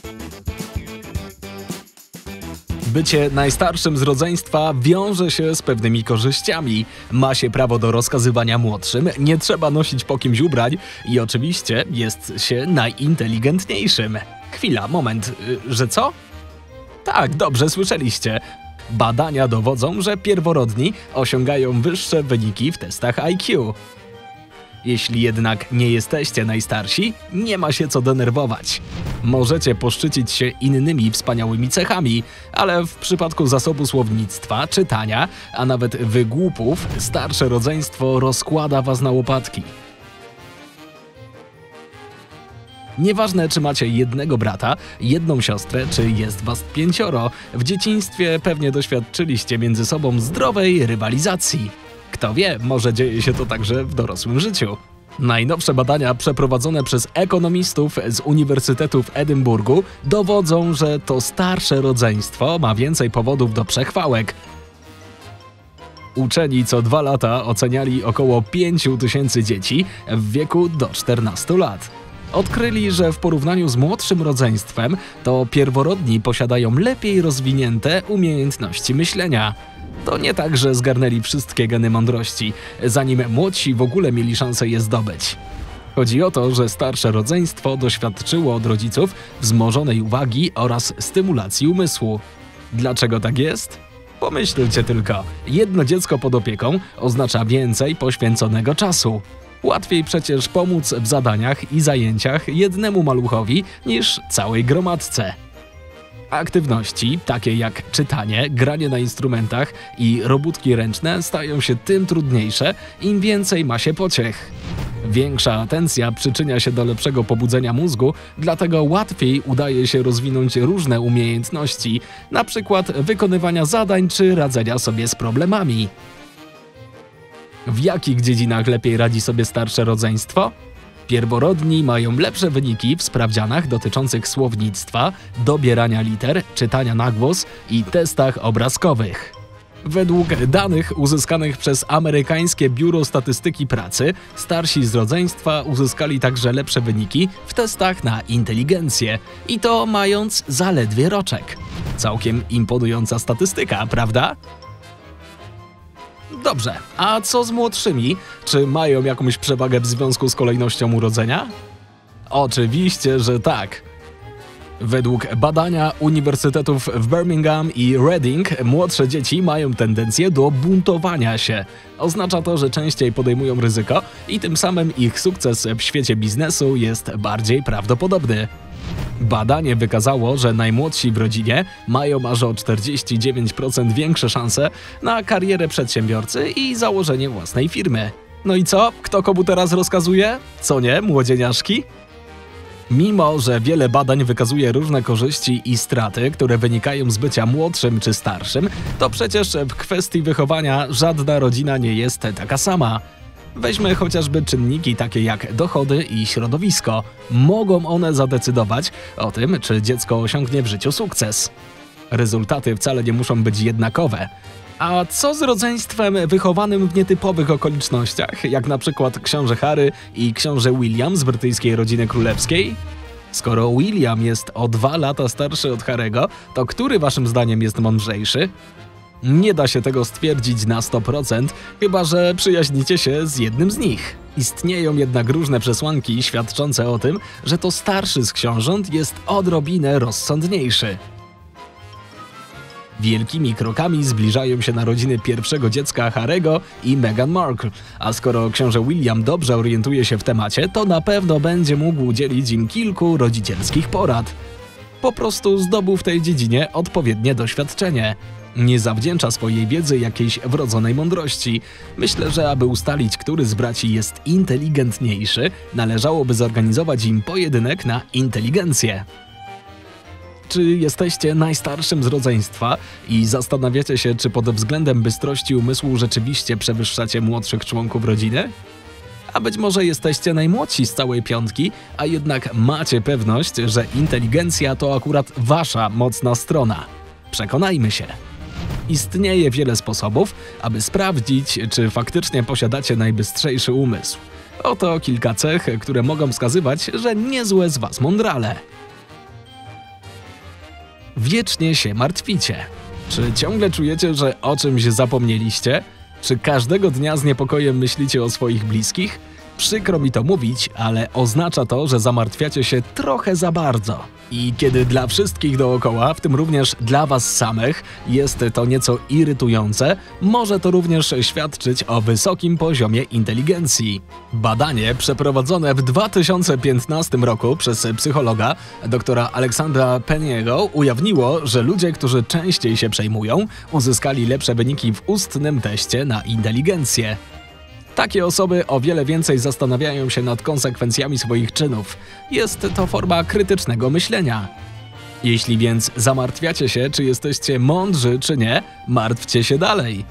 Bycie najstarszym z rodzeństwa wiąże się z pewnymi korzyściami. Ma się prawo do rozkazywania młodszym, nie trzeba nosić po kimś ubrań i oczywiście jest się najinteligentniejszym. Chwila, moment, że co? Tak, dobrze słyszeliście. Badania dowodzą, że pierworodni osiągają wyższe wyniki w testach IQ. Jeśli jednak nie jesteście najstarsi, nie ma się co denerwować. Możecie poszczycić się innymi wspaniałymi cechami, ale w przypadku zasobu słownictwa, czytania, a nawet wygłupów, starsze rodzeństwo rozkłada was na łopatki. Nieważne, czy macie jednego brata, jedną siostrę, czy jest was 5, w dzieciństwie pewnie doświadczyliście między sobą zdrowej rywalizacji. Kto wie, może dzieje się to także w dorosłym życiu. Najnowsze badania przeprowadzone przez ekonomistów z Uniwersytetu w Edynburgu dowodzą, że to starsze rodzeństwo ma więcej powodów do przechwałek. Uczeni co 2 lata oceniali około 5000 dzieci w wieku do 14 lat. Odkryli, że w porównaniu z młodszym rodzeństwem to pierworodni posiadają lepiej rozwinięte umiejętności myślenia. To nie tak, że zgarnęli wszystkie geny mądrości, zanim młodsi w ogóle mieli szansę je zdobyć. Chodzi o to, że starsze rodzeństwo doświadczyło od rodziców wzmożonej uwagi oraz stymulacji umysłu. Dlaczego tak jest? Pomyślcie tylko, jedno dziecko pod opieką oznacza więcej poświęconego czasu. Łatwiej przecież pomóc w zadaniach i zajęciach jednemu maluchowi niż całej gromadce. Aktywności, takie jak czytanie, granie na instrumentach i robótki ręczne stają się tym trudniejsze, im więcej ma się pociech. Większa atencja przyczynia się do lepszego pobudzenia mózgu, dlatego łatwiej udaje się rozwinąć różne umiejętności, na przykład wykonywania zadań czy radzenia sobie z problemami. W jakich dziedzinach lepiej radzi sobie starsze rodzeństwo? Pierworodni mają lepsze wyniki w sprawdzianach dotyczących słownictwa, dobierania liter, czytania na głos i testach obrazkowych. Według danych uzyskanych przez amerykańskie Biuro Statystyki Pracy, starsi z rodzeństwa uzyskali także lepsze wyniki w testach na inteligencję i to mając zaledwie roczek. Całkiem imponująca statystyka, prawda? Dobrze, a co z młodszymi? Czy mają jakąś przewagę w związku z kolejnością urodzenia? Oczywiście, że tak. Według badania uniwersytetów w Birmingham i Reading młodsze dzieci mają tendencję do buntowania się. Oznacza to, że częściej podejmują ryzyko i tym samym ich sukces w świecie biznesu jest bardziej prawdopodobny. Badanie wykazało, że najmłodsi w rodzinie mają aż o 49% większe szanse na karierę przedsiębiorcy i założenie własnej firmy. No i co? Kto komu teraz rozkazuje? Co nie, młodzieniaszki? Mimo że wiele badań wykazuje różne korzyści i straty, które wynikają z bycia młodszym czy starszym, to przecież w kwestii wychowania żadna rodzina nie jest taka sama. Weźmy chociażby czynniki takie jak dochody i środowisko. Mogą one zadecydować o tym, czy dziecko osiągnie w życiu sukces. Rezultaty wcale nie muszą być jednakowe. A co z rodzeństwem wychowanym w nietypowych okolicznościach, jak na przykład książę Harry i książę William z brytyjskiej rodziny królewskiej? Skoro William jest o 2 lata starszy od Harry'ego, to który waszym zdaniem jest mądrzejszy? Nie da się tego stwierdzić na 100%, chyba że przyjaźnicie się z jednym z nich. Istnieją jednak różne przesłanki świadczące o tym, że to starszy z książąt jest odrobinę rozsądniejszy. Wielkimi krokami zbliżają się narodziny pierwszego dziecka Harry'ego i Meghan Markle, a skoro książę William dobrze orientuje się w temacie, to na pewno będzie mógł udzielić im kilku rodzicielskich porad. Po prostu zdobył w tej dziedzinie odpowiednie doświadczenie. Nie zawdzięcza swojej wiedzy jakiejś wrodzonej mądrości. Myślę, że aby ustalić, który z braci jest inteligentniejszy, należałoby zorganizować im pojedynek na inteligencję. Czy jesteście najstarszym z rodzeństwa i zastanawiacie się, czy pod względem bystrości umysłu rzeczywiście przewyższacie młodszych członków rodziny? A być może jesteście najmłodsi z całej piątki, a jednak macie pewność, że inteligencja to akurat wasza mocna strona. Przekonajmy się. Istnieje wiele sposobów, aby sprawdzić, czy faktycznie posiadacie najbystrzejszy umysł. Oto kilka cech, które mogą wskazywać, że niezłe z was mądrale. Wiecznie się martwicie. Czy ciągle czujecie, że o czymś zapomnieliście? Czy każdego dnia z niepokojem myślicie o swoich bliskich? Przykro mi to mówić, ale oznacza to, że zamartwiacie się trochę za bardzo. I kiedy dla wszystkich dookoła, w tym również dla was samych, jest to nieco irytujące, może to również świadczyć o wysokim poziomie inteligencji. Badanie przeprowadzone w 2015 roku przez psychologa doktora Aleksandra Peniego ujawniło, że ludzie, którzy częściej się przejmują, uzyskali lepsze wyniki w ustnym teście na inteligencję. Takie osoby o wiele więcej zastanawiają się nad konsekwencjami swoich czynów. Jest to forma krytycznego myślenia. Jeśli więc zamartwiacie się, czy jesteście mądrzy, czy nie, martwcie się dalej.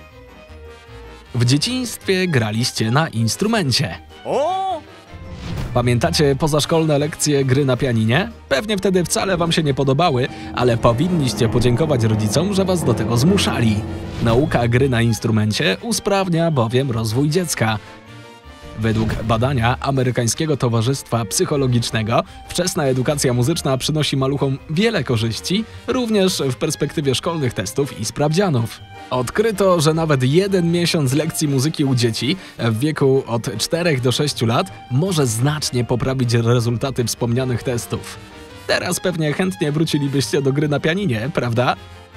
W dzieciństwie graliście na instrumencie. Pamiętacie pozaszkolne lekcje gry na pianinie? Pewnie wtedy wcale wam się nie podobały, ale powinniście podziękować rodzicom, że was do tego zmuszali. Nauka gry na instrumencie usprawnia bowiem rozwój dziecka. Według badania Amerykańskiego Towarzystwa Psychologicznego wczesna edukacja muzyczna przynosi maluchom wiele korzyści, również w perspektywie szkolnych testów i sprawdzianów. Odkryto, że nawet 1 miesiąc lekcji muzyki u dzieci w wieku od 4 do 6 lat może znacznie poprawić rezultaty wspomnianych testów. Teraz pewnie chętnie wrócilibyście do gry na pianinie, prawda?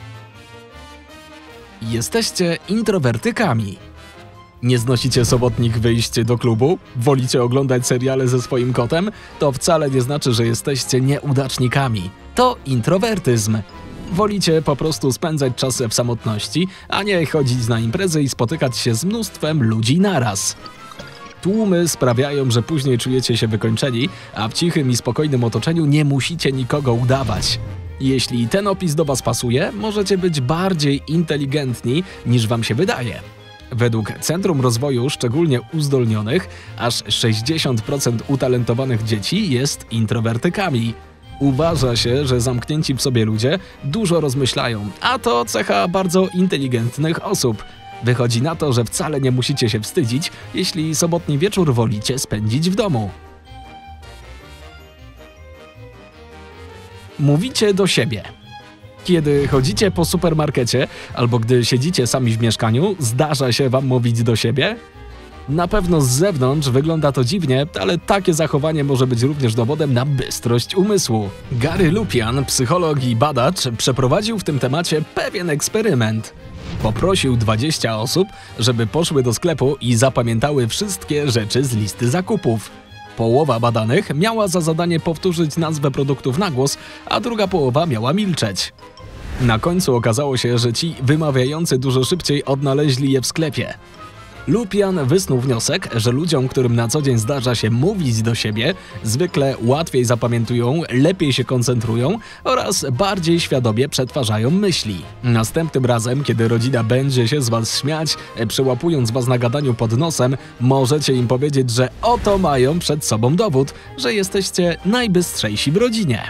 Jesteście introwertykami. Nie znosicie sobotnich wyjść do klubu? Wolicie oglądać seriale ze swoim kotem? To wcale nie znaczy, że jesteście nieudacznikami. To introwertyzm. Wolicie po prostu spędzać czas w samotności, a nie chodzić na imprezy i spotykać się z mnóstwem ludzi naraz. Tłumy sprawiają, że później czujecie się wykończeni, a w cichym i spokojnym otoczeniu nie musicie nikogo udawać. Jeśli ten opis do was pasuje, możecie być bardziej inteligentni niż wam się wydaje. Według Centrum Rozwoju Szczególnie Uzdolnionych aż 60% utalentowanych dzieci jest introwertykami. Uważa się, że zamknięci w sobie ludzie dużo rozmyślają, a to cecha bardzo inteligentnych osób. Wychodzi na to, że wcale nie musicie się wstydzić, jeśli sobotni wieczór wolicie spędzić w domu. Mówicie do siebie. Kiedy chodzicie po supermarkecie albo gdy siedzicie sami w mieszkaniu, zdarza się wam mówić do siebie? Na pewno z zewnątrz wygląda to dziwnie, ale takie zachowanie może być również dowodem na bystrość umysłu. Gary Lupian, psycholog i badacz, przeprowadził w tym temacie pewien eksperyment. Poprosił 20 osób, żeby poszły do sklepu i zapamiętały wszystkie rzeczy z listy zakupów. Połowa badanych miała za zadanie powtórzyć nazwę produktów na głos, a druga połowa miała milczeć. Na końcu okazało się, że ci wymawiający dużo szybciej odnaleźli je w sklepie. Lupian wysnuł wniosek, że ludziom, którym na co dzień zdarza się mówić do siebie, zwykle łatwiej zapamiętują, lepiej się koncentrują oraz bardziej świadomie przetwarzają myśli. Następnym razem, kiedy rodzina będzie się z was śmiać, przyłapując was na gadaniu pod nosem, możecie im powiedzieć, że oto mają przed sobą dowód, że jesteście najbystrzejsi w rodzinie.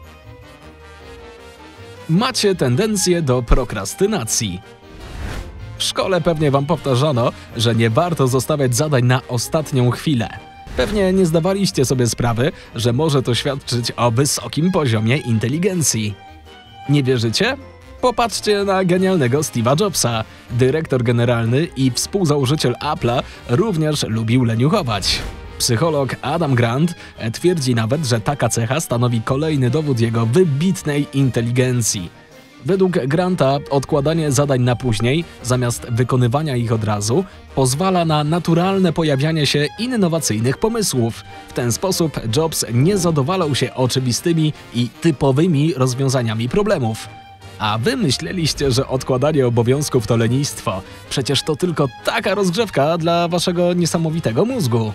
Macie tendencję do prokrastynacji. W szkole pewnie wam powtarzano, że nie warto zostawiać zadań na ostatnią chwilę. Pewnie nie zdawaliście sobie sprawy, że może to świadczyć o wysokim poziomie inteligencji. Nie wierzycie? Popatrzcie na genialnego Steve'a Jobsa. Dyrektor generalny i współzałożyciel Apple'a również lubił leniuchować. Psycholog Adam Grant twierdzi nawet, że taka cecha stanowi kolejny dowód jego wybitnej inteligencji. Według Granta odkładanie zadań na później, zamiast wykonywania ich od razu, pozwala na naturalne pojawianie się innowacyjnych pomysłów. W ten sposób Jobs nie zadowalał się oczywistymi i typowymi rozwiązaniami problemów. A wy myśleliście, że odkładanie obowiązków to lenistwo. Przecież to tylko taka rozgrzewka dla waszego niesamowitego mózgu.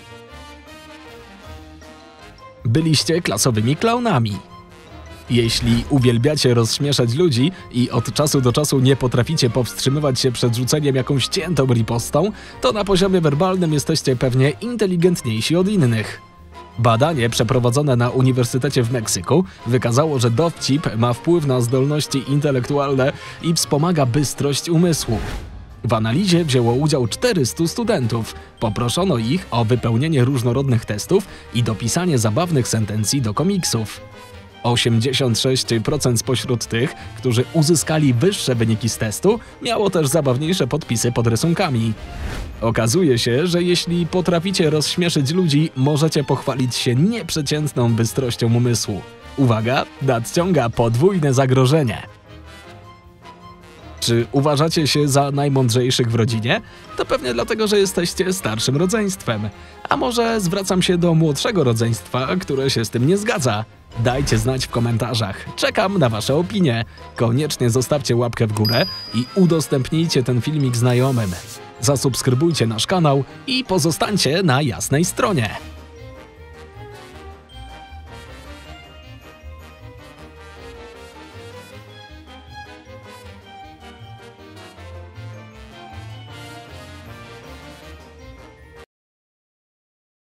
Byliście klasowymi klaunami. Jeśli uwielbiacie rozśmieszać ludzi i od czasu do czasu nie potraficie powstrzymywać się przed rzuceniem jakąś ciętą ripostą, to na poziomie werbalnym jesteście pewnie inteligentniejsi od innych. Badanie przeprowadzone na Uniwersytecie w Meksyku wykazało, że dowcip ma wpływ na zdolności intelektualne i wspomaga bystrość umysłu. W analizie wzięło udział 400 studentów. Poproszono ich o wypełnienie różnorodnych testów i dopisanie zabawnych sentencji do komiksów. 86% spośród tych, którzy uzyskali wyższe wyniki z testu, miało też zabawniejsze podpisy pod rysunkami. Okazuje się, że jeśli potraficie rozśmieszyć ludzi, możecie pochwalić się nieprzeciętną bystrością umysłu. Uwaga, nadciąga podwójne zagrożenie. Czy uważacie się za najmądrzejszych w rodzinie? To pewnie dlatego, że jesteście starszym rodzeństwem. A może zwracam się do młodszego rodzeństwa, które się z tym nie zgadza? Dajcie znać w komentarzach. Czekam na wasze opinie. Koniecznie zostawcie łapkę w górę i udostępnijcie ten filmik znajomym. Zasubskrybujcie nasz kanał i pozostańcie na jasnej stronie.